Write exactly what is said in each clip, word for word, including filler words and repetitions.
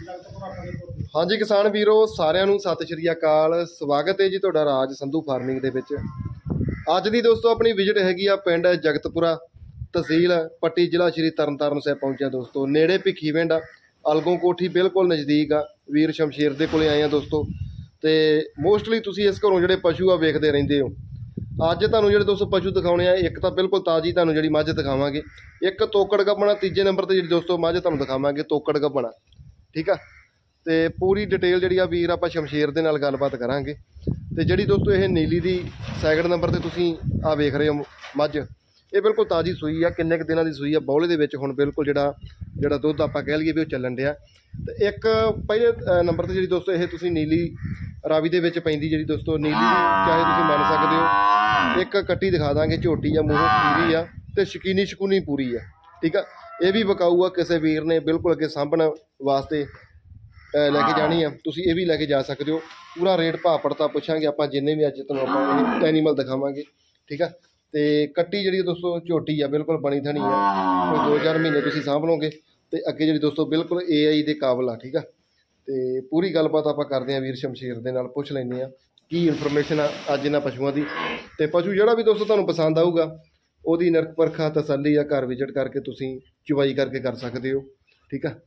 हाँ जी किसान वीरो सारिਆਂ ਨੂੰ सत श्री अकाल। स्वागत है जी तुहाडा राज संधू फार्मिंग दे विच। अज दी दोस्तों अपनी विजिट हैगी आ पिंड जगतपुरा तहसील पट्टी जिला श्री तरनतारन साहिब पहुंचे दोस्तों। नेड़े भिखीविंड अलगों कोठी बिल्कुल नज़दीक आ। वीर शमशेर दे कोले आए हैं दोस्तों। तो मोस्टली तुसीं इस घरों जिहड़े पशु आ वेखदे रहिंदे हो। अज तुहानूं जिहड़े दोस्तों पशु दिखाउणे आ, एक तां बिल्कुल ताज़ी तुहानूं जिहड़ी मझ दिखावांगे, एक तोकड़ गब्बण, तीजे नंबर ते जिहड़ी दोस्तों मझ तुहानूं दिखावांगे तोकड़ गब्बण। ठीक है, तो पूरी डिटेल जी वीर आप शमशेर के नाल गलबात करांगे। तो जी दोस्तों ये नीली की सैकंड नंबर से तुसीं आ वेख रहे हो मझ, ये बिल्कुल ताज़ी सूई आ, किन्ने दिनों की सूई आ। बौले दे विच हुण बिल्कुल जिहड़ा जिहड़ा दुध आपां कह लईए भी वो चलन दिया। तो एक पहले नंबर से जी दोस्तों ये तुसीं नीली रावी दे विच पैंदी जी दोस्तों, नीली चाहे तुसीं मन सकदे हो। एक कट्टी दिखा दांगे, झोटी आ, मूँहों खीरी आ, तो शकीनी शकूनी पूरी आ। ठीक है, ये भी विकाऊ आ, किसी वीर ने बिल्कुल अगे सामभण वास्ते लैके जानी है, तुसीं ये भी लैके जा सकते हो। पूरा रेट भाव पड़ता पुछांगे आपां, जिन्ने भी अज तुहानूं आपां एनीमल दिखावांगे। ठीक है, तो कट्टी जी दोस्तों झोटी आ, बिल्कुल बनी थनी है, कोई दो चार महीने तुसीं सांभ लोगे। तो अगे जी दोस्तों बिल्कुल ए आई दे काबल आ। ठीक है, तो पूरी गलबात आपां करदे हां वीर शमशेर दे नाल, पुछ लैंदे आ की इनफॉर्मेशन आ अज इन्हां पशुआं दी। ते पशु जिहड़ा भी दोस्तों तुहानूं पसंद आऊगा ओहदी नरक परखा तसल्ली आ घर विजिट करके तुसीं चुवाई करके कर सकते हो। ठीक है,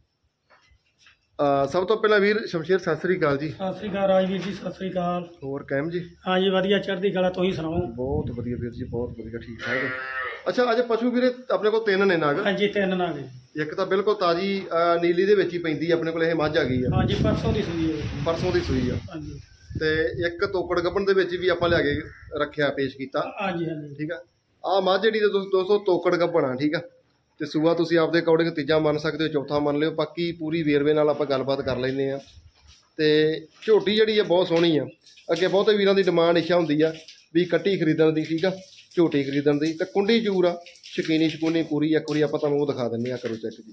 Uh, सब तो पहला वीर शमशेर सत श्री अकाल जी। सत श्री अकाल राजवीर जी, सत श्री अकाल। होर कैम जी? हाँ जी वधिया चढ़दी कला, तुसीं सुणाओ? बहुत वधिया वीर जी, बहुत वधिया, ठीक ठाक। अच्छा अज पशु वीरे अपने को तीन ने नाग? हाँ जी तीन नाग। एक तो बिल्कुल ताजी नीली दे विच ही पैंदी अपने को, मझ आ गई है। हाँ जी परसों दी सूई है। परसों दी सूई है। हाँ जी। ते एक तोकड़ गब्बण दे विच भी आपां लिया के रखिया, पेश कीता। हाँ जी हाँ जी। ठीक है, आ मझ जिहड़ी दोस्तों तोकड़ गब्बण आ। ठीक है, तो सूआ तुसीं आपदे अकॉर्डिंग तीजा मन सकते हो, चौथा मन लियो, बाकी पूरी वेरवे नाल आपां गलबात कर लैंदे आ। ते झोटी जिहड़ी है बहुत सोहनी आ। अगे बहुते वीरां दी डिमांड इच्छा हुंदी आ भी कट्टी खरीदण दी, ठीक आ, झोटी खरीदण दी। ते कुंडी जूर आ, शकीनी शकूनी पूरी। एक वारी आपां तुहानूं ओह दिखा दिंदे आ, करो चैक जी।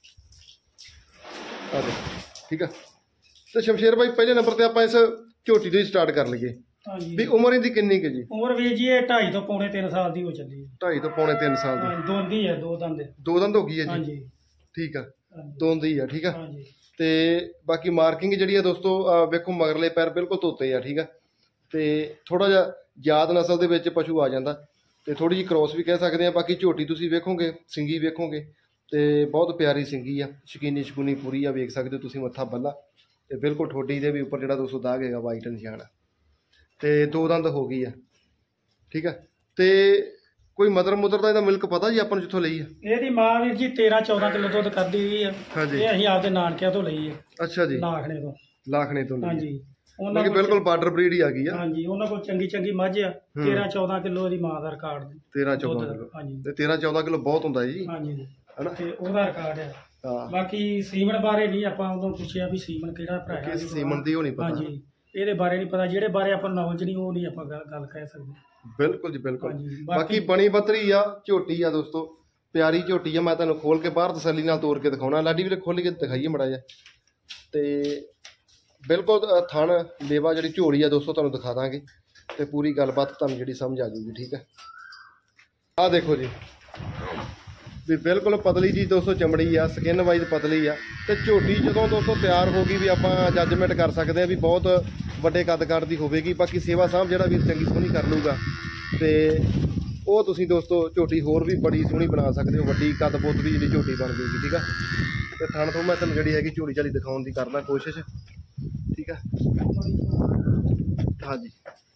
आ देखो, ठीक आ। ते शमशेर भाई पहले नंबर ते आपां इस झोटी तो ही स्टार्ट कर लईए भी उम्र इहदी किन्नी कि जी? उम्र वीर जी ढाई तो पौने तीन साल की हो चली है। ढाई तो पौने तीन साल की। दो दी है, दो दंद दो दंद हो गई है जी। जी, ठीक है, दो दी है। ठीक है, हाँ जी। ते बाकी मार्किंग जी है दोस्तों वेखो मगरले पैर बिल्कुल धोते हैं। ठीक है, तो थोड़ा जा याद नस्ल के विच पशु आ जाता, तो थोड़ी जी क्रॉस भी कह सकते हैं। बाकी झोटी तुसीं वेखोगे, सिंगी वेखोगे तो बहुत प्यारी सिंगी आ, शकीनी शकूनी पूरी आ, वेख सकते हो तुसीं। मत्था बल्ला तो बिल्कुल ठोडी दे भी उपर जिहड़ा दोस्तों दाग है वाइट निशान आ, तो दो दंद हो गई है। ठीक है, तो कोई मदर मुदर का मिल्क पता जी अपन जिथों लई है? ਇਹਦੀ ਮਾਂ ਵੀਰ ਜੀ तेरह चौदह किलो ਦੁੱਧ ਕਰਦੀ ਹੋਈ ਹੈ। हाँ जी, ਇਹ ਅਸੀਂ ਆਪਦੇ ਨਾਨਕਿਆਂ ਤੋਂ ਲਈ ਹੈ। अच्छा जी, ਲਾਖਣੇ ਤੋਂ। लाखने तो हाँ जी, ਉਹਨਾਂ ਕੋਲ ਬਿਲਕੁਲ ਬਾਰਡਰ ਬਰੀਡ ਹੀ ਆ ਗਈ ਆ। हाँ जी, ਉਹਨਾਂ ਕੋਲ ਚੰਗੀ ਚੰਗੀ ਮੱਝ ਆ। तेरह चौदह ਕਿਲੋ ਦੀ ਮਾਂ ਦਾ ਰਿਕਾਰਡ। तेरह चौदह किलो? हाँ जी, ਤੇ तेरह चौदह किलो ਬਹੁਤ ਹੁੰਦਾ ਜੀ। हाँ जी, ਹੈ ਨਾ? ਤੇ ਉਹਦਾ ਰਿਕਾਰਡ ਆ। ਹਾਂ, ਬਾਕੀ ਸੀਮਨ ਬਾਰੇ ਨਹੀਂ ਆਪਾਂ ਉਦੋਂ ਪੁੱਛਿਆ ਵੀ ਸੀਮਨ ਕਿਹੜਾ ਭਰਾ ਹੈ। ਕਿਸ ਸੀਮਨ ਦੀ ਉਹ ਨਹੀਂ हाँ ਪਤਾ। जी, ਇਹਦੇ ਬਾਰੇ ਨਹੀਂ ਪਤਾ, ਜਿਹੜੇ ਬਾਰੇ ਆਪਾਂ ਨੌਲੇਜ ਨਹੀਂ ਉਹ ਨਹੀਂ ਆਪਾਂ ਗੱਲ ਗੱਲ ਕਹਿ ਸਕਦੇ। ਬਿਲਕੁਲ ਜੀ ਬਿਲकुल। हाँ जी, ਬਾਕੀ ਬਣੀ ਬੱਤਰੀ ਆ, ਝੋਟੀ ਆ ਦੋਸਤੋ, ਪਿਆਰੀ ਝੋਟੀ ਆ। ਮੈਂ ਤੁਹਾਨੂੰ ਖੋਲ ਕੇ ਬਾਹਰ ਤਸੱਲੀ ਨਾਲ ਤੋੜ ਕੇ ਦਿਖਾਉਣਾ। ਲਾਡੀ ਵੀਰੇ ਖੋਲ ਕੇ ਦਿਖਾਈਏ ਮੜਾ ਜਿਹਾ। ਤੇ ਬਿਲਕੁਲ ਥਣ ਲੇਵਾ ਜਿਹੜੀ ਝੋਲੀ ਆ ਦੋਸਤੋ ਤੁਹਾਨੂੰ ਦਿਖਾ ਦਾਂਗੇ, ਤੇ ਪੂਰੀ ਗੱਲਬਾਤ ਤੁਹਾਨੂੰ ਜਿਹੜੀ ਸਮਝ ਆ ਜਾਊਗੀ। ਠੀਕ ਹੈ, ਆਹ ਦੇਖੋ ਜੀ ਵੀ ਬਿਲਕੁਲ ਪਤਲੀ ਜੀ ਦੋਸਤੋ ਚਮੜੀ ਆ, ਸਕਿਨ ਵਾਈਜ਼ ਪਤਲੀ ਆ। ਤੇ ਝੋਟੀ ਜਦੋਂ ਦੋਸਤੋ ਤਿਆਰ ਹੋ ਗਈ ਵੀ ਆਪਾਂ ਜੱਜਮੈਂਟ ਕਰ ਸਕਦੇ ਆ ਵੀ ਬਹੁਤ ਵੱਡੇ ਕੱਦ ਕਾਠ ਦੀ ਹੋਵੇਗੀ। ਬਾਕੀ ਸੇਵਾ ਸਾਂਭ ਜਿਹੜਾ ਵੀ ਚੰਗੀ ਸੋਹਣੀ ਕਰ ਲੂਗਾ ਤੇ ਉਹ ਤੁਸੀਂ ਦੋਸਤੋ ਝੋਟੀ ਹੋਰ ਵੀ ਬੜੀ ਸੋਹਣੀ ਬਣਾ ਸਕਦੇ ਹੋ, ਵੱਡੀ ਕੱਦ ਬੁੱਤ ਦੀ ਜਿਹੜੀ ਝੋਟੀ ਬਣ ਜਾਊਗੀ। ਠੀਕ ਆ, ਤੇ ਥਣ ਤੋਂ ਮੈਂ ਤੁਹਾਨੂੰ ਜਿਹੜੀ ਹੈਗੀ ਝੋਲੀ ਝਾਲੀ ਦਿਖਾਉਣ ਦੀ ਕਰਦਾ ਕੋਸ਼ਿਸ਼। ਠੀਕ ਆ, ਹਾਂਜੀ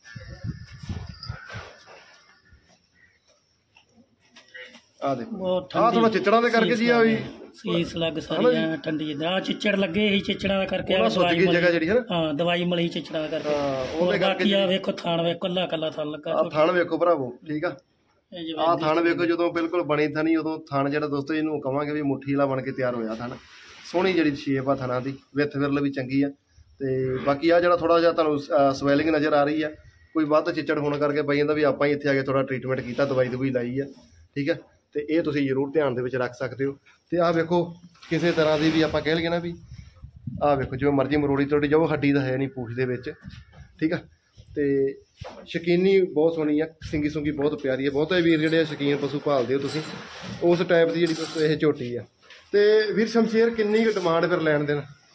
ਆ ਦੇਖੋ, ਆ ਥੋੜਾ ਚਿੱਚੜਾਂ ਦੇ ਕਰਕੇ ਜੀ ਆ ਵੀ ਸੀਸ ਲੱਗ ਸਾਰੀਆਂ ਠੰਡੀ ਆ, ਚਿੱਚੜ ਲੱਗੇ ਸੀ ਚਿੱਚੜਾਂ ਦਾ ਕਰਕੇ ਆ ਦਵਾਈ ਜਗ੍ਹਾ ਜਿਹੜੀ ਹੈ ਨਾ। ਹਾਂ ਦਵਾਈ ਮਲੀ ਚਿੱਚੜਾਂ ਦਾ ਕਰਕੇ। ਹਾਂ ਉਹਦੇ ਕਰਕੇ ਆ ਵੇਖੋ ਥਾਣ ਵੇ ਕੱਲਾ ਕੱਲਾ ਥਣ ਲੱਗਾ। ਆ ਥਣ ਵੇਖੋ ਭਰਾਵੋ। ਠੀਕ ਆ, ਆ ਥਣ ਵੇਖੋ ਜਦੋਂ ਬਿਲਕੁਲ ਬਣੀ ਥਣੀ, ਉਦੋਂ ਥਣ ਜਿਹੜਾ ਦੋਸਤੋ ਇਹਨੂੰ ਕਵਾਂਗੇ ਵੀ ਮੁੱਠੀ ਵਾਲਾ ਬਣ ਕੇ ਤਿਆਰ ਹੋਇਆ ਥਣ। ਸੋਹਣੀ ਜਿਹੜੀ ਸ਼ੇਪ ਆ ਥਣਾ ਦੀ, ਵਿੱਥ ਵਿਰਲ ਵੀ ਚੰਗੀ ਆ। ਤੇ ਬਾਕੀ ਆ ਜਿਹੜਾ ਥੋੜਾ ਜਿਹਾ ਤੁਹਾਨੂੰ ਸਵੈਲਿੰਗ ਨਜ਼ਰ ਆ ਰਹੀ ਆ, ਕੋਈ ਵੱਧ ਚਿੱਚੜ ਹੋਣ ਕਰਕੇ ਪਈ ਜਾਂਦਾ ਵੀ ਆਪਾਂ ਹੀ ਇੱਥੇ ਆ ਕੇ ਥੋੜਾ ਟ੍ਰੀਟਮੈਂਟ ਕੀਤਾ, ਦਵਾਈ ਦਵਾਈ ਲਾਈ ਆ। ਠੀਕ ਹੈ, ਤੇ ਇਹ ਤੁਸੀਂ ਜ਼ਰੂਰ ਧਿਆਨ ਦੇ ਵਿੱਚ ਰੱਖ ਸਕਦੇ ਹੋ। ਤੇ ਆਹ ਵੇਖੋ ਕਿਸੇ ਤਰ੍ਹਾਂ ਦੀ ਵੀ ਆਪਾਂ ਕਹਿ ਲਈਏ ਨਾ ਵੀ ਆਹ ਵੇਖੋ ਜਿਵੇਂ ਮਰਜ਼ੀ ਮਰੋੜੀ ਤੋੜੀ ਜਾਓ, ਹੱਡੀ ਤਾਂ ਹੈ ਨਹੀਂ ਪੂਛ ਦੇ ਵਿੱਚ। ਠੀਕ ਆ, ਤੇ ਸ਼ਕੀਨੀ ਬਹੁਤ ਸੋਹਣੀ ਆ, ਸਿੰਗੀ ਸੁੰਗੀ ਬਹੁਤ ਪਿਆਰੀ ਹੈ। ਬਹੁਤੇ ਵੀਰ ਜਿਹੜੇ ਸ਼ਕੀਨ ਪਸ਼ੂ ਭਾਲਦੇ ਹੋ ਤੁਸੀਂ, ਉਸ ਟਾਈਪ ਦੀ ਜਿਹੜੀ ਇਹ ਝੋਟੀ ਆ। ਤੇ ਵੀਰ ਸ਼ਮਸ਼ੇਰ ਕਿੰਨੀ ਕੁ ਡਿਮਾਂਡ ਫਿਰ ਲੈਣ ਦੇਣ?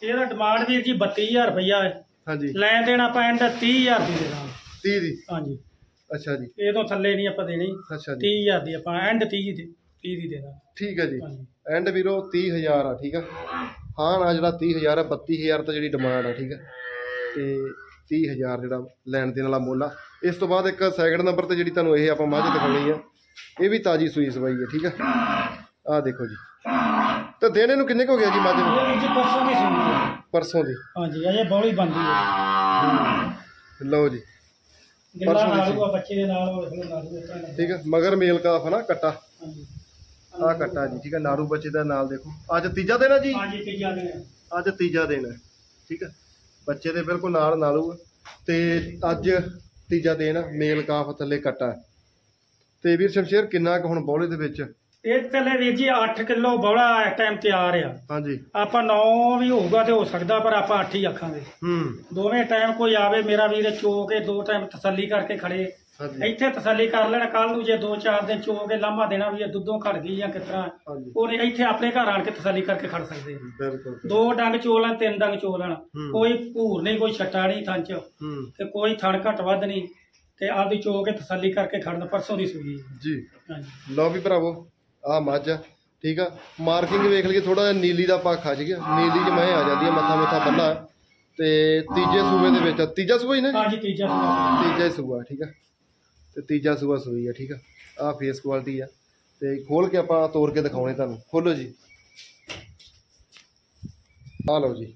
ਇਹਦਾ ਡਿਮਾਂਡ ਵੀਰ ਜੀ ਬੱਤੀ ਹਜ਼ਾਰ ਰੁਪਈਆ ਹੈ। ਹਾਂਜੀ ਲੈਣ ਦੇਣ ਆਪਾਂ ਐਂਡ ਤੀਹ ਹਜ਼ਾਰ ਦੀ ਦੇ ਦਾਂਗੇ। ਤੀਹ ਦੀ? ਹਾਂਜੀ। ਅੱਛਾ ਜੀ। ਇਹ ਤੋਂ ਥੱਲੇ ਨਹੀਂ ਆਪਾਂ ਦੇਣੀ। ਅੱਛਾ ਜੀ। ਤੀਹ ਹਜ਼ਾਰ ਦੀ ਆਪਾਂ ਐਂਡ ਤੀਹ ਦੀ ਤੀਹ ਦੀ ਦੇ ਦਾਂਗੇ। ਠੀਕ ਹੈ ਜੀ। ਐਂਡ ਵੀਰੋ ਤੀਹ ਹਜ਼ਾਰ ਆ। ਠੀਕ ਆ। ਹਾਂ ਨਾ ਜਿਹੜਾ ਤੀਹ ਹਜ਼ਾਰ ਆ, ਬੱਤੀ ਹਜ਼ਾਰ ਤਾਂ ਜਿਹੜੀ ਡਿਮਾਂਡ ਆ। ਠੀਕ ਹੈ, ਤੇ ਤੀਹ ਹਜ਼ਾਰ ਜਿਹੜਾ ਲੈਣ ਦੇਣ ਵਾਲਾ ਮੁੱਲ ਆ। ਇਸ ਤੋਂ ਬਾਅਦ ਇੱਕ ਸੈਕਿੰਡ ਨੰਬਰ ਤੇ ਜਿਹੜੀ ਤੁਹਾਨੂੰ ਇਹ ਆਪਾਂ ਮੱਝ ਦਿਖਾਉਣੀ ਆ, ਇਹ ਵੀ ਤਾਜ਼ੀ ਸੂਈ ਸਵਾਈ ਹੈ। ਠੀਕ ਹੈ, ਆਹ ਦੇਖੋ ਜੀ। ਤਾਂ ਦੇਣੇ ਨੂੰ ਕਿੰਨੇ ਕੁ ਹੋ ਗਿਆ ਜੀ ਮੱਝ ਨੂੰ? ਪਰਸੋਂ ਦੀ ਸੂਈ। ਪਰਸੋਂ ਦੀ? ਹਾਂਜੀ, ਅਜੇ ਬੌਲੀ ਬੰਦੀ ਹੈ। ਲਓ ਜੀ, ਪਰਸੋਂ ਦੀ ਬੱਚੇ ਦੇ ਨਾਲ। ਠੀਕ ਹੈ, ਮਗਰ ਮੇਲ ਕਾਫ ਹੈ ਨਾ, ਕੱਟਾ। ਆਹ ਕੱਟਾ ਜੀ। ਠੀਕ ਹੈ, ਨਾਰੂ ਬੱਚੇ ਦਾ ਨਾਲ ਦੇਖੋ। ਅੱਜ ਤੀਜਾ ਦਿਨ ਹੈ ਜੀ? ਹਾਂਜੀ, ਤੀਜਾ ਦਿਨ ਹੈ। ਅੱਜ ਤੀਜਾ ਦਿਨ ਹੈ। ਠੀਕ ਹੈ, ਬੱਚੇ ਦੇ ਬਿਲਕੁਲ ਨਾਲ ਨਾਲੂ ਤੇ ਅੱਜ ਤੀਜਾ ਦਿਨ ਮੇਲ ਕਾਫ ਥੱਲੇ ਕੱਟਾ। ਤੇ ਵੀਰ ਸ਼ਮਸ਼ੇਰ ਕਿੰਨਾ ਕੁ ਹੁਣ ਬੌਲੇ ਦੇ ਵਿੱਚ? ਇਹ ਥੱਲੇ ਵੀਰ ਜੀ ਅੱਠ ਕਿਲੋ ਬੌਲਾ ਇਸ ਟਾਈਮ ਤਿਆਰ ਆ। ਹਾਂਜੀ। ਆਪਾਂ ਨੌ ਵੀ ਹੋਊਗਾ ਤੇ ਹੋ ਸਕਦਾ, ਪਰ ਆਪਾਂ ਅੱਠ ਹੀ ਆਖਾਂਗੇ। ਹੂੰ। ਦੋਵੇਂ ਟਾਈਮ ਕੋਈ ਆਵੇ ਮੇਰਾ ਵੀਰ ਚੋ ਕੇ ਦੋ ਟਾਈਮ ਤਸੱਲੀ ਕਰਕੇ ਖੜੇ। ਇੱਥੇ ਤਸੱਲੀ ਕਰ ਲੈਣਾ। ਕੱਲ ਨੂੰ ਜੇ ਦੋ ਚਾਰ ਦਿਨ ਚੋ ਕੇ ਲਾਂਭਾ ਦੇਣਾ ਵੀ ਦੁੱਧੋਂ ਘਟ ਗਈ ਜਾਂ ਕਿਸ ਤਰ੍ਹਾਂ, ਉਹਨੇ ਇੱਥੇ ਆਪਣੇ ਘਰ ਆਣ ਕੇ ਤਸੱਲੀ ਕਰਕੇ ਖੜ ਸਕਦੇ। ਬਿਲਕੁਲ। ਦੋ ਡੰਗ ਚੋ ਲੈਣ, ਤਿੰਨ ਡੰਗ ਚੋ ਲੈਣ, ਕੋਈ ਭੂਰ ਨਹੀਂ, ਕੋਈ ਛੱਟਾ ਨਹੀਂ ਥਣ ਚ, ਤੇ ਕੋਈ ਥਣ ਘੱਟ ਵੱਧ ਨਹੀਂ, ਤੇ ਆਪਦੀ ਚੋ ਕੇ ਤਸੱਲੀ ਕਰਕੇ ਖੜਨ। ਪਰਸੋਂ ਦੀ ਸੂਈ ਜੀ। ਹਾਂਜੀ। ਲਓ ਵੀ ਭਰਾਵੋ, ਆਹ ਮੱਝ ਆ। ਠੀਕ ਆ, ਮਾਰਕਿੰਗ ਵੇਖ ਲਈਏ, ਥੋੜਾ ਜਿਹਾ ਨੀਲੀ ਦਾ ਪਾਖਾ ਸੀਗਾ, ਨੀਲੀ 'ਚ ਮੈਂ ਆ ਜਾਂਦੀ ਹੈ, ਮੱਥਾ ਮੁੱਥਾ ਬੰਨਾ। ਤੇ ਤੀਜੇ ਸੂਬੇ ਦੇ ਵਿੱਚ, ਤੀਜਾ ਸੂਬਾ ਹੀ ਨਾ? ਹਾਂਜੀ, ਤੀਜਾ ਸੂਬਾ। ਤੀਜਾ ਹੀ ਸੂਬਾ। ਠੀਕ ਆ, ਤੇ ਤੀਜਾ ਸੂਬਾ ਸੂਈ ਆ। ਠੀਕ ਆ, ਆਹ ਫੇਸ ਕੁਆਲਿਟੀ ਆ। ਤੇ ਖੋਲ ਕੇ ਆਪਾਂ ਤੋੜ ਕੇ ਦਿਖਾਉਣੇ ਤੁਹਾਨੂੰ। ਖੋਲੋ ਜੀ, ਆਹ ਲਓ ਜੀ।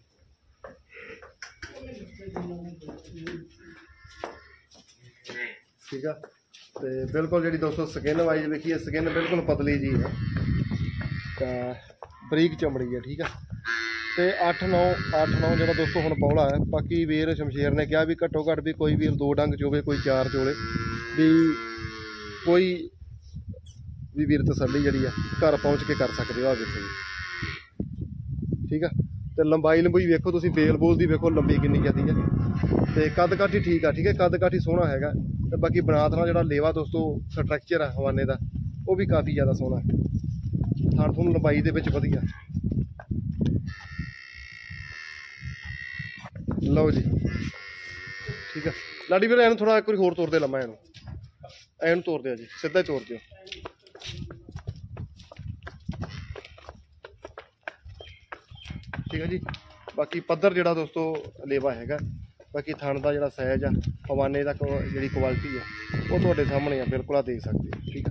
ਠੀਕ ਆ, ਤੇ ਬਿਲਕੁਲ ਜਿਹੜੀ ਦੋਸਤੋ ਸਕਿਨ ਵਾਈਜ਼ ਵੇਖੀਏ, ਸਕਿਨ ਬਿਲਕੁਲ ਪਤਲੀ ਜੀ ਹੈ, ਤਾਂ ਬਰੀਕ ਚਮੜੀ ਹੈ। ਠੀਕ ਆ, ਤੇ ਅੱਠ ਨੌ ਅੱਠ ਨੌ ਜਿਹੜਾ ਦੋਸਤੋ ਹੁਣ ਬੌਲਾ ਹੈ। ਬਾਕੀ ਵੀਰ ਸ਼ਮਸ਼ੇਰ ਨੇ ਕਿਹਾ ਵੀ ਘੱਟੋ ਘੱਟ ਵੀ ਕੋਈ ਵੀਰ ਦੋ ਡੰਗ ਚੋਵੇ, ਕੋਈ ਚਾਰ ਚੋਲੇ, ਵੀ ਕੋਈ ਵੀ ਵੀਰ ਤਸੱਲੀ ਜਿਹੜੀ ਆ ਘਰ ਪਹੁੰਚ ਕੇ ਕਰ ਸਕਦੇ ਹੋ। ਆ ਵੇਖੋ ਜੀ। ਠੀਕ ਆ, ਤੇ ਲੰਬਾਈ ਲੰਬੂਈ ਵੇਖੋ ਤੁਸੀਂ, ਬੇਲ ਬੋਲ ਦੀ ਵੇਖੋ ਲੰਬੀ ਕਿੰਨੀ ਜਾਂਦੀ ਹੈ, ਤੇ ਕੱਦ ਕਾਠੀ ਠੀਕ ਆ। ਠੀਕ ਹੈ, ਕੱਦ ਕਾਠੀ ਸੋਹਣਾ ਹੈਗਾ। ਤੇ ਬਾਕੀ ਬਰਾਤ ਨਾਲ ਜਿਹੜਾ ਲੇਵਾ ਦੋਸਤੋ ਸਟਰਕਚਰ ਆ ਹਵਾਨੇ ਦਾ, ਉਹ ਵੀ ਕਾਫੀ ਜ਼ਿਆਦਾ ਸੋਹਣਾ ਹੈ। ਥਣ ਥੁਣ ਲੰਬਾਈ ਦੇ ਵਿੱਚ ਵਧੀਆ। ਲਓ ਜੀ। ਠੀਕ ਆ, ਲਾਡੀ ਵੀਰ ਇਹਨੂੰ ਥੋੜਾ ਇੱਕ ਵਾਰੀ ਹੋਰ ਤੋੜ ਦੇ ਲੰਮਾ, ਇਹਨੂੰ ਇਹਨੂੰ ਤੋੜ ਦਿਓ ਜੀ, ਸਿੱਧਾ ਹੀ ਤੋੜ ਦਿਓ। ਠੀਕ ਹੈ ਜੀ। ਬਾਕੀ ਪੱਧਰ ਜਿਹੜਾ ਦੋਸਤੋ ਲੇਵਾ ਹੈਗਾ। ਬਾਕੀ ਥਣ ਦਾ ਜਿਹੜਾ ਸਾਈਜ਼ ਆ, ਹਵਾਨੇ ਦਾ ਜਿਹੜੀ ਕੁਆਲਿਟੀ ਆ, ਉਹ ਤੁਹਾਡੇ ਸਾਹਮਣੇ ਆ, ਬਿਲਕੁਲ ਆ ਦੇਖ ਸਕਦੇ ਹੋ। ਠੀਕ ਆ,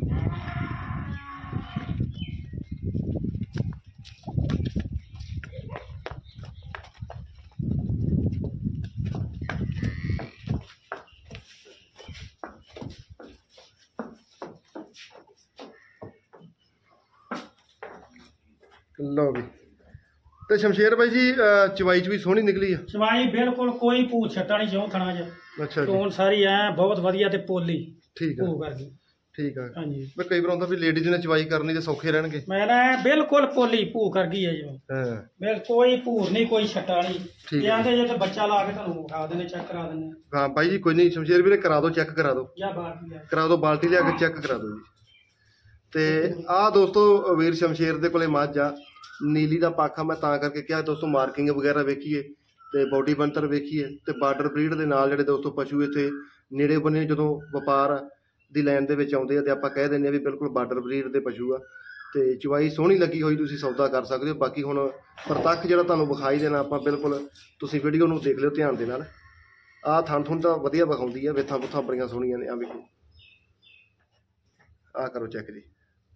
ਲਓ ਵੀ। ਤੇ ਸ਼ਮਸ਼ੇਰ ਬਾਈ ਜੀ, ਚਵਾਈ ਚ ਵੀ ਸੋਹਣੀ ਨਿਕਲੀ ਆ? ਚਵਾਈ ਬਿਲਕੁਲ ਕੋਈ ਭੂਤ ਛੱਟਾ ਨਹੀਂ, ਚੌਂ ਥਣਾ ਚ। ਅੱਛਾ ਜੀ। ਚੋਣ ਸਾਰੀ ਐ ਬਹੁਤ ਵਧੀਆ ਤੇ ਪੋਲੀ। ਠੀਕ ਆ, ਕਰ ਗਈ। ਠੀਕ ਆ। ਹਾਂਜੀ। ਮੈਂ ਕਈ ਵਾਰ ਆਉਂਦਾ ਵੀ ਲੇਡੀਜ਼ ਨੇ ਚਵਾਈ ਕਰਨੀ ਤੇ ਸੌਖੇ ਰਹਿਣਗੇ। ਮੈਂ ਨਾ ਬਿਲਕੁਲ ਪੋਲੀ ਭੂ ਕਰ ਗਈ ਹੈ ਜੀ। ਹਾਂ, ਬਿਲ ਕੋਈ ਭੂਰ ਨਹੀਂ, ਕੋਈ ਛੱਟਾ ਨਹੀਂ। ਜੇ ਆਂਦੇ ਜੇ ਤੇ ਬੱਚਾ ਲਾ ਕੇ ਤੁਹਾਨੂੰ ਵਿਖਾ ਦਿੰਦੇ, ਚੈੱਕ ਕਰਾ ਦਿੰਦੇ। ਹਾਂ ਬਾਈ ਜੀ, ਕੋਈ ਨਹੀਂ, ਸ਼ਮਸ਼ੇਰ ਵੀਰੇ ਕਰਾ ਦਿਓ, ਚੈੱਕ ਕਰਾ ਦਿਓ। ਜਾਂ ਬਾਲਟੀ ਲਿਆ ਕਰਾ ਦਿਓ, ਬਾਲਟੀ ਲਿਆ ਕੇ ਚੈੱਕ ਕਰਾ ਦਿਓ ਜੀ। ਤੇ ਆਹ ਦੋਸਤੋ ਵੀਰ ਸ਼ਮਸ਼ੇਰ ਦੇ ਕੋਲੇ ਮੱਝ ਆ, ਨੀਲੀ ਦਾ ਪਾਖਾ। ਮੈਂ ਤਾਂ ਕਰਕੇ ਕਿਹਾ ਦੋਸਤੋ, ਮਾਰਕਿੰਗ ਵਗੈਰਾ ਵੇਖੀਏ ਤੇ ਬਾਡੀ ਬਣਤਰ ਵੇਖੀਏ, ਤੇ ਬਾਰਡਰ ਬਰੀਡ ਦੇ ਨਾਲ ਜਿਹੜੇ ਦੋਸਤੋ ਪਸ਼ੂ ਇੱਥੇ ਨੇੜੇ ਬੰਨੇ ਜਦੋਂ ਵਪਾਰ ਦੀ ਲਾਈਨ ਦੇ ਵਿੱਚ ਆਉਂਦੇ ਆ, ਤੇ ਆਪਾਂ ਕਹਿ ਦਿੰਦੇ ਆ ਵੀ ਬਿਲਕੁਲ ਬਾਰਡਰ ਬਰੀਡ ਦੇ ਪਸ਼ੂ ਆ। ਤੇ ਚਵਾਈ ਸੋਹਣੀ ਲੱਗੀ ਹੋਈ, ਤੁਸੀਂ ਸੌਦਾ ਕਰ ਸਕਦੇ ਹੋ। ਬਾਕੀ ਹੁਣ ਪ੍ਰਤੱਖ ਜਿਹੜਾ ਤੁਹਾਨੂੰ ਵਿਖਾਈ ਦੇਣਾ ਆਪਾਂ, ਬਿਲਕੁਲ ਤੁਸੀਂ ਵੀਡੀਓ ਨੂੰ ਦੇਖ ਲਿਓ ਧਿਆਨ ਦੇ ਨਾਲ। ਆਹ ਥਣ ਥੁਣ ਤਾਂ ਵਧੀਆ ਵਿਖਾਉਂਦੀ ਆ, ਵੇਥਾਂ ਬੁੱਥਾਂ ਬੜੀਆਂ ਸੋਹਣੀਆਂ ਨੇ। ਆ ਵੇਖੋ, ਆਹ ਕਰੋ ਚੈੱਕ ਜੀ।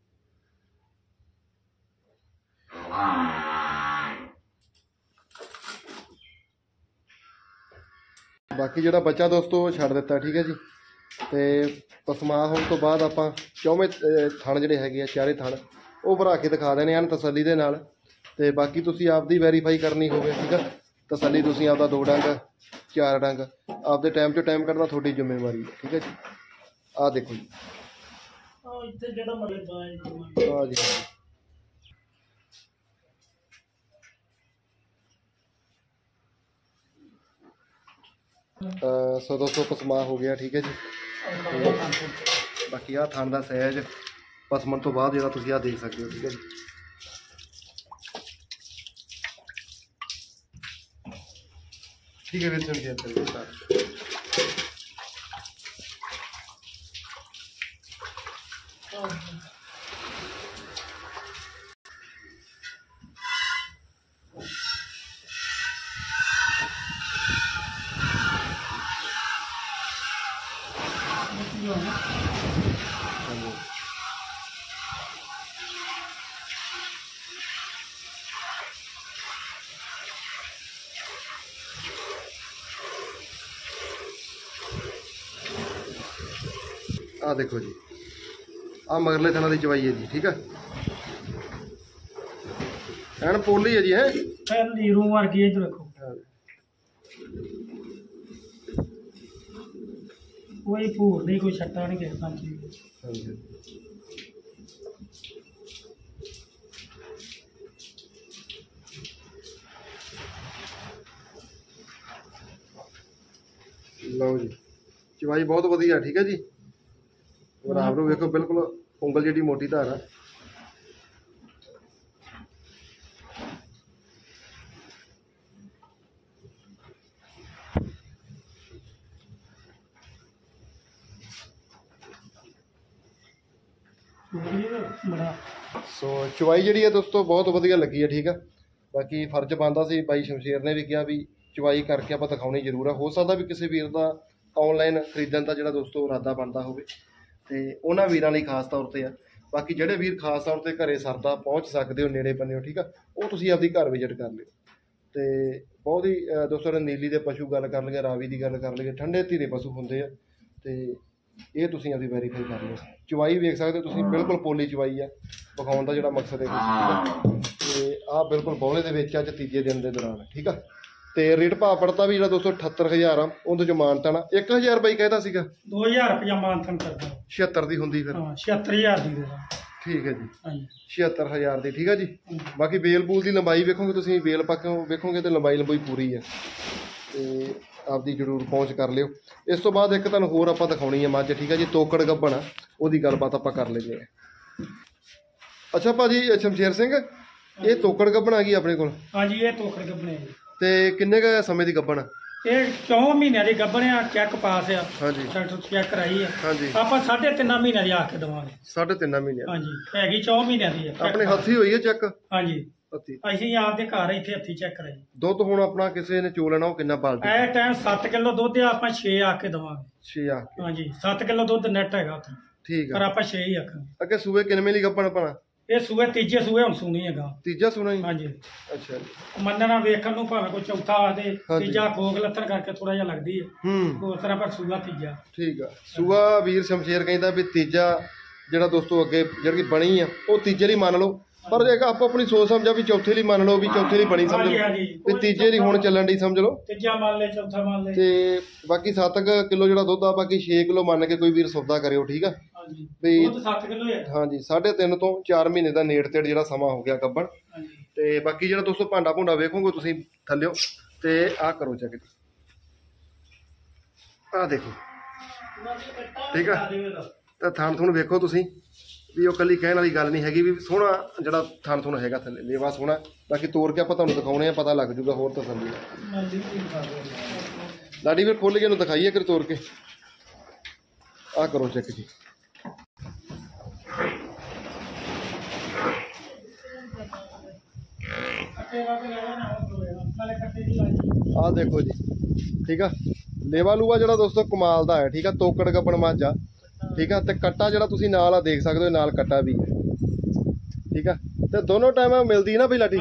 ਬਾਕੀ ਜਿਹੜਾ ਬੱਚਾ ਦੋਸਤੋ ਛੱਡ ਦਿੱਤਾ। ਠੀਕ ਹੈ ਜੀ, ਤੇ ਪਸਮਾ ਹੋਣ ਤੋਂ ਬਾਅਦ ਆਪਾਂ ਚੌਵੇਂ ਥਣ ਜਿਹੜੇ ਹੈਗੇ ਆ, ਚਾਰੇ ਥਣ, ਉਹ ਭਰਾ ਕੇ ਦਿਖਾ ਦੇਣੇ ਹਨ ਤਸੱਲੀ ਦੇ ਨਾਲ। ਤੇ ਬਾਕੀ ਤੁਸੀਂ ਆਪਦੀ ਵੈਰੀਫਾਈ ਕਰਨੀ ਹੋਵੇ। ਠੀਕ ਹੈ, ਤਸੱਲੀ ਤੁਸੀਂ ਆਪਦਾ ਦੋ ਡੰਗ, ਚਾਰ ਡੰਗ ਆਪਦੇ ਟਾਈਮ ਤੋਂ ਟਾਈਮ ਕੱਢਣਾ ਤੁਹਾਡੀ ਜ਼ਿੰਮੇਵਾਰੀ ਹੈ। ਠੀਕ ਹੈ ਜੀ, ਆਹ ਦੇਖੋ ਜੀ। ਆਹ ਜੀ, ਸੋ ਦੋਸਤੋ ਪਸਮਾ ਹੋ ਗਿਆ। ਠੀਕ ਹੈ ਜੀ, ਬਾਕੀ ਆਹ ਥਣ ਦਾ ਸਾਈਜ਼ ਪਸਮਣ ਤੋਂ ਬਾਅਦ ਜਿਹੜਾ ਤੁਸੀਂ ਆਹ ਦੇਖ ਸਕਦੇ ਹੋ। ਠੀਕ ਹੈ ਜੀ, ठीक है वीर शेयर करिए स्टार्ट। आ देखो जी, आ मगरले थना की चवाई है जी। ठीक है, एन पोली है जी। है कोई भूर नहीं, कोई छट्टा नहीं किसी चीज। लो जी, चवाई बहुत वधिया। ठीक है जी, और आप लोग देखो बिल्कुल उंगल जी मोटी धार है। सो चवाई जी है दोस्तों बहुत वधिया लगी है। ठीक है, बाकी फर्ज बनता सी भाई शमशेर ने भी कहा भी चवाई करके आप दिखानी जरूर है। हो सकता भी किसी वीर का ऑनलाइन खरीदण का जो दोस्तों इरादा बनता हो, तो उन्होंने वीरों लिए खास तौर पर है। बाकी जोड़े वीर खास तौर पर घरे सरदा पहुँच सकते हो नेड़े बने। ठीक है, वो तुम आपकी घर विजिट कर लियो। तो बहुत ही दोस्तों नीली के पशु गल कर लिए, रावी की गल कर लिए, ठंडे धीरे पशु होंगे। तो ये तुम आपकी वेरीफाई कर लो। चवाई वेख सकते हो तुम, बिल्कुल पोली चवाई है। विखाने का जो मकसद है, तो आ बिल्कुल बौले के अज तीजे दिन के दौरान। ठीक है, तो रेट भाव पड़ता भी जो दोस्तों अठहत्तर हज़ार आ, उन्हें जो मानता ना एक हज़ार बाई कहता सीगा दो हज़ार रुपया मानतन करता छिहत्तर की होंगी फिर छिहत्तर हज़ार की। ठीक है जी, छिहत्तर हज़ार की। ठीक है जी, बाकी बेल बूल की लंबाई वेखोगे तुम, बेल पक्कों वेखोगे तो लंबाई लंबाई पूरी है। तो आपकी जरूर पहुँच कर लियो। इस तो बाद एक तुहानूं होर आपां दिखाउणी है मझ। ठीक है जी, तोकड़ गब्बन आ, उहदी गलबात आपां कर लैंदे आ। अच्छा भाजी शमशेर सिंह, ये तोकड़ गब्बन आ गई अपने कोल? हाँ जी, ये तोकड़ गब्बन है जी। ते किन्ने क समय की गब्बन? ये चौं महीनों की गब्बन आ, चैक पास है। हाँ जी, डॉक्टर चैक कराई है। हाँ जी, आप साढ़े तीन महीने की आके देवांगे। साढ़े तीन महीने? हाँ जी, हैगी चौं महीनों की है। अपने हत्थी हुई है चेक? हाँ जी, ਅਸੀਂ ਆਪਦੇ ਘਰ ਇੱਥੇ ਹੱਥੀ ਚੈੱਕ ਕਰਾਈ। ਦੁੱਧ ਹੁਣ ਆਪਣਾ ਕਿਸੇ ਨੇ ਚੋ ਲੈਣਾ ਉਹ ਕਿੰਨਾ ਬਾਲਟੀ? ਇਹ ਟਾਈਮ ਸੱਤ ਕਿਲੋ ਦੁੱਧ ਆ, ਆਪਾਂ ਛੇ ਆ ਕੇ ਦਵਾਂਗੇ। ਛੇ ਆ ਕੇ? ਹਾਂਜੀ, ਸੱਤ ਕਿਲੋ ਦੁੱਧ ਨੈਟ ਹੈਗਾ ਉੱਥੇ। ਠੀਕ ਆ, ਪਰ ਆਪਾਂ ਛੇ ਹੀ ਆਖਾਂਗੇ। ਅੱਗੇ ਸੂਏ ਕਿੰਨੇ ਲਈ ਗੱਪਣ ਆਪਣਾ? ਇਹ ਸੂਏ ਤੀਜੇ ਸੂਏ ਹੁਣ ਸੁਣੀ ਹੈਗਾ। ਤੀਜਾ ਸੁਣਾ ਹੀ? ਹਾਂਜੀ। ਅੱਛਾ, ਮੰਨਣਾ ਵੇਖਣ ਨੂੰ ਭਾਵੇਂ ਕੋਈ ਚੌਥਾ ਆਦੇ, ਤੀਜਾ ਖੋਗ ਲੱਥਣ ਕਰਕੇ ਥੋੜਾ ਜਿਹਾ ਲੱਗਦੀ ਹੈ। ਹੂੰ, ਉਸ ਤਰ੍ਹਾਂ ਪਰ ਸੂਆ ਤੀਜਾ। ਠੀਕ ਆ, ਸੂਆ ਵੀਰ ਸ਼ਮਸ਼ੇਰ ਕਹਿੰਦਾ ਵੀ ਤੀਜਾ ਜਿਹੜਾ ਦੋਸਤੋ ਅੱਗੇ ਜਿਹੜੀ ਬਣੀ ਆ ਉਹ ਤੀਜੇ ਲਈ ਮੰਨ ਲਓ। पर एक आप अपनी सोच समझा भी चौथे लिए मान लो, भी चौथे लिए बनी समझ लो, भी तीजे लिए हुण चलन दी समझ लो, तीजा मान ले, चौथा मान ले। ते बाकी सात किलो जो दुध आ, बाकी छे किलो मान के कोई वीर सौदा करियो। ठीक है, भी हाँ जी, साढ़े तीन तो चार महीने का नेड़ तेड़ जो समा हो गया गब्बन। ते बाकी जो दोस्तों भांडा भूंडा वेखोगे तुसीं थल्लिओ, ते आ करो चेक, आ देखो। ठीक है, तो थान थून वेखो तुसीं भी वो कली कहने वाली गल नहीं हैगी, भी सोहना जिहड़ा थन थुन हैगा थल्ले लेवा सोहना। बाकी तोड़ के आपां तुहानूं दिखाउणे आ, पता लग जूगा होर तसल्ली। लाडी फिर खोल के इहनूं दिखाइए कर तोड़ के, आ करो चेक जी। आ देखो जी, ठीक है, लेवा लूआ जिहड़ा दोस्तों कमाल दा है। ठीक है, तोकड़ गब्बन मझ आ। ठीक है, तो कट्टा जो तुम नाल देख सकते हो, नाल कट्टा भी है। ठीक है, तो दोनों टाइम मिलती है ना भाई लाठी?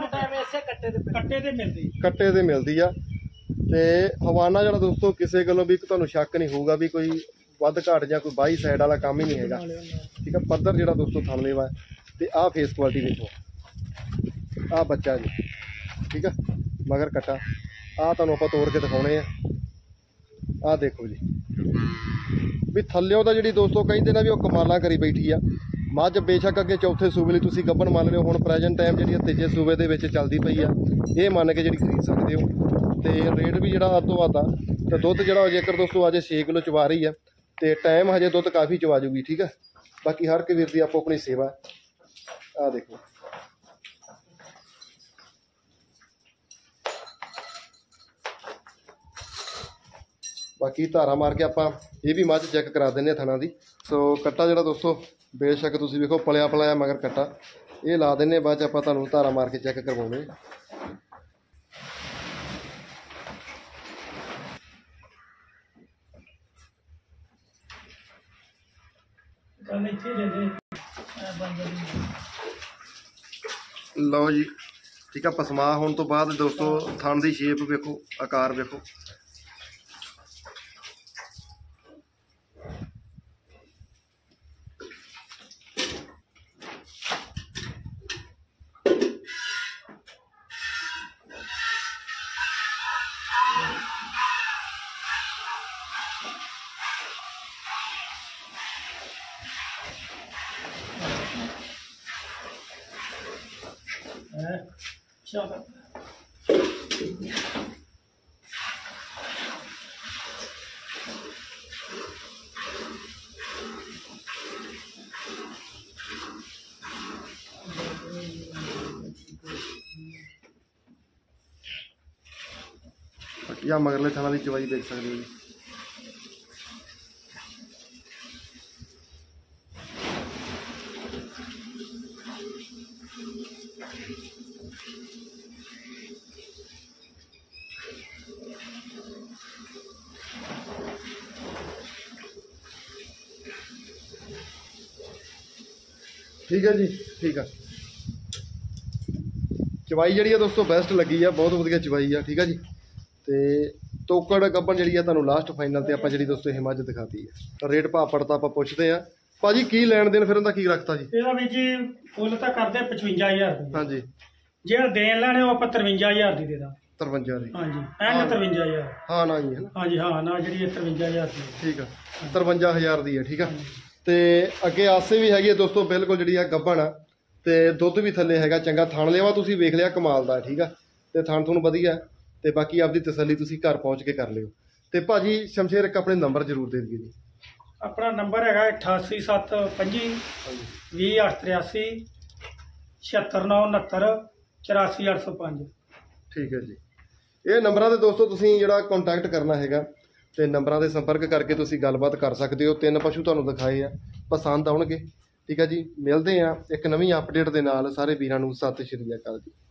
कट्टे से मिलती है। तो हवाना जो दोस्तों किसी गलों भी तुहानूं शक नहीं होगा भी कोई वध घाट या कोई बाई साइड वाला काम ही नहीं है। ठीक है, पद्धर जो दोस्तों थन लेवा है। तो आ फेस क्वालिटी देखो, आ बच्चा जी। ठीक है, मगर कट्टा आ तुहानूं आपां तोड़ के दिखाउणे आ। आ देखो जी, भी थल्लिओं तो जी दोस्तों कहते ना भी वह कमाल करी बैठी आ मझ। बेशक अगे चौथे सूबे लिए तुसीं गब्बन मान लो, हुण प्रेजेंट टाइम जी तीजे सूबे के चलती पई आ, ये मान के जी खरीद सकते हो। तो रेट भी जो अद तो अद आ। तो दुध जो जेकर दोस्तों अजे छे किलो चवा रही है, तो टाइम हजे दुध काफ़ी चवा जूगी। ठीक है, बाकी हर एक वीर की आपो अपनी सेवा। आ देखो, ਬਾਕੀ ਧਾਰਾ ਮਾਰ ਕੇ ਆਪਾਂ ਇਹ ਵੀ ਮੱਝ ਚੈੱਕ ਕਰਾ ਦਿੰਦੇ ਹਾਂ ਥਣਾ ਦੀ। ਸੋ ਕੱਟਾ ਜਿਹੜਾ ਦੋਸਤੋ ਬੇਸ਼ੱਕ ਤੁਸੀਂ ਵੇਖੋ ਪਲਿਆ ਪਲਾਇਆ ਮਗਰ ਕੱਟਾ, ਇਹ ਲਾ ਦਿੰਦੇ ਬਾਅਦ 'ਚ ਆਪਾਂ ਤੁਹਾਨੂੰ ਧਾਰਾ ਮਾਰ ਕੇ ਚੈੱਕ ਕਰਵਾਉਂਦੇ। ਲਓ ਜੀ ਠੀਕ ਆ। ਪਸਮਾ ਹੋਣ ਤੋਂ ਬਾਅਦ ਦੋਸਤੋ ਥਣ ਦੀ ਸ਼ੇਪ ਵੇਖੋ, ਆਕਾਰ ਵੇਖੋ। ਚਲੋ ਬਾਕੀ ਆ ਮਗਰਲੇ ਥਾਣਾ ਦੀ ਚਵਾਈ ਦੇਖ ਸਕਦੇ ਹੋ ਜੀ। ठीक है जी, ठीक है। चवाई जी दोस्तों बेस्ट लगी है, बहुत वधिया चवाई है। ठीक है जी। तो टोकड़ गब्बन जी तुहानूं लास्ट फाइनल ते आपां जी दोस्तों ये मझ दिखाती है। रेट भाव पड़ता आपां पुछदे आ भाजी की लैण देन फिर उहदा की रखता जी? ਇਹਦਾ ਵੀ ਜੀ ਫੁੱਲ ਤਾਂ ਕਰਦੇ पचवंजा हज़ार हाँ जी। ਜਿਹੜਾ ਦੇਣ ਲੈਣੇ ਉਹ ਆਪਾਂ तिरवंजा हज़ार ਦੀ ਦੇਦਾ। तिरवंजा दी हाँ जी, एंड तिरवंजा हज़ार। हाँ ना जी है ना। हाँ जी हाँ ना जी तिरवंजा हज़ार दी। ठीक है, तिरवंजा हज़ार दी है। ठीक है। तो अगे आसे भी हैगी दोस्तों बिल्कुल जी गब्बन आ, तो दुध भी थले है चंगा, थान लेवा तुसीं वेख लिया कमाल दा। ठीक है। तो थान थून वधिया, तो बाकी आपकी तसल्ली तुसीं घर पहुँच के कर लिओ। तो भाजी शमशेर एक अपने नंबर जरूर दे दीजिए जी। अपना नंबर है अठासी सत्त पंजी भी अठ तिरासी छिहत्तर नौ उनहत्तर चौरासी अठ सौ पाँच। ठीक है जी। ये नंबर से दोस्तों तुसीं जिहड़ा कॉन्टैक्ट करना है तो नंबर से संपर्क करके तुसी गलबात कर सकते हो। तीन पशु तुहानूं दिखाए आ, पसंद आउणगे। ठीक है जी। मिलते हैं एक नवीं अपडेट के नाल। सारे वीरां नूं सत श्री अकाल जी।